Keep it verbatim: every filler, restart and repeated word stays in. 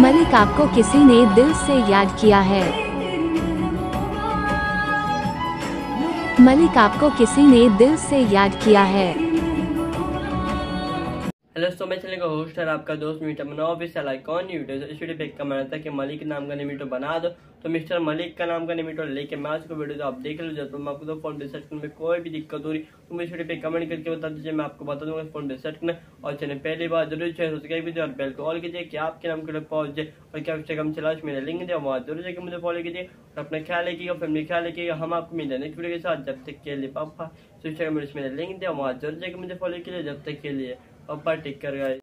मलिक आपको किसी ने दिल से याद किया है। मलिक आपको किसी ने दिल से याद किया है। हेलो दोस्तों, मैं चैनल का होस्ट है आपका दोस्त मीटर मना ऑफिशियल आइकॉन वीडियो। इस वीडियो पे कमेंट था कि मलिक नाम का निमिटो बना दो, तो मिस्टर मलिक का नाम का निमिटो लेके मैं आज को वीडियो तो आप देख लो। जब मैं आपको तो फोन रिसर्च करने में कोई भी दिक्कत हो रही तो मुझे वीडियो पे कमेंट करके बता दीजिए, मैं आपको बता दूंगा फोन रिसर्च करना। और चैनल पहली बार जरूर चैनल सब्सक्राइब कीजिए और बेल को ऑल कीजिए कि आपके नाम के लिए पहुंच जाए। और क्या इंस्टाग्राम चला मेरा लिंक दिया वहाँ जरूर जाकर मुझे फॉलो कीजिए और अपना ख्याल रखिएगा, फैमिली ख्याल रखिएगा। हम आपको मिल नेक्स्ट वीडियो के साथ, जब तक के लिए पापा। इंस्टाग्राम में मेरा लिंक दिया वहाँ जरूर जाकर मुझे फॉलो कीजिए। जब तक के लिए पापा टेक कर गए।